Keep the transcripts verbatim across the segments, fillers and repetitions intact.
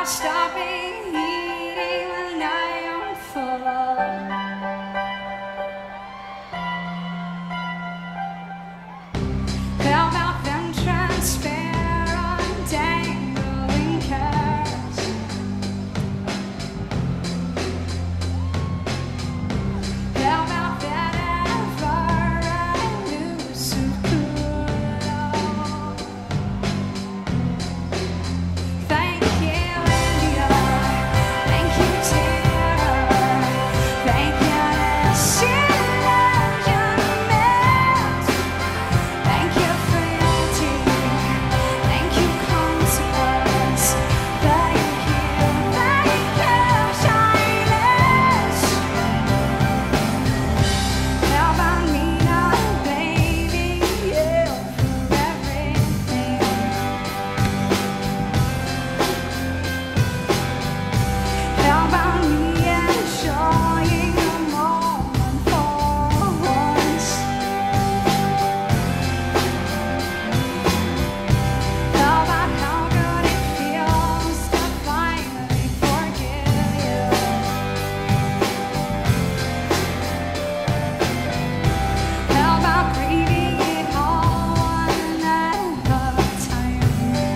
stopping eating when I am full? How about them transparent dangling carrots? How about that ever-elusive cool? Thank you, India. Thank you, Tara. Thank you, disillusionment. Thank you, frailty. Thank you, consequence. Thank you, thank you, shyness. How about me not blaming you for everything? How about me enjoying the moment for once? How about how good it feels to finally forgive you? How about grieving it all one at a time?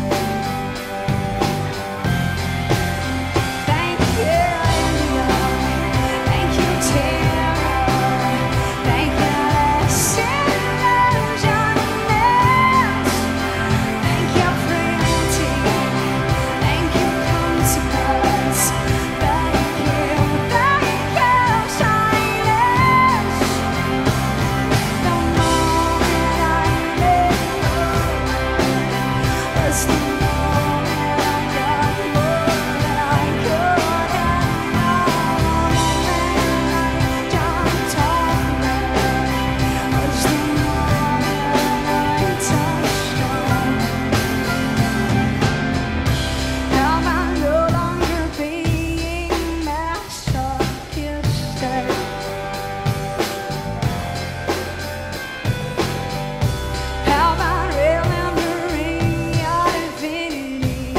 Thank you, India. Thank you, Tara. Thank you, disillusionment. Thank you, frailty. Thank you, consequence. Thank you, thank you, shyness. The moment I live was the moment I got more than I could have known. The moment I jumped over was the moment I touched on. How about no longer being masochistic? How about remembering your divinity?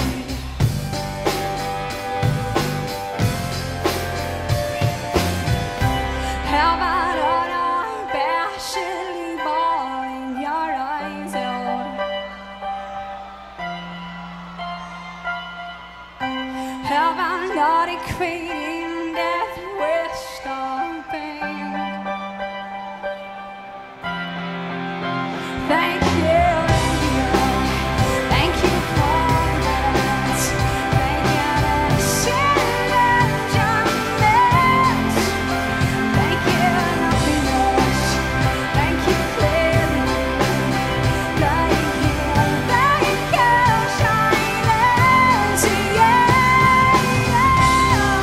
How about unabashedly bawling your eyes out? How about not equating death with stopping? Thank you, India. Thank you, Congress. Thank you, disillusionment. Thank you, nothingness. Thank you, clarity. Thank you, thank you, shyness. Yeah, yeah.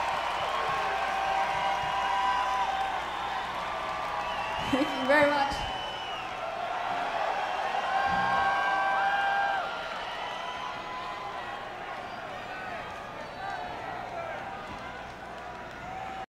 Thank you very much.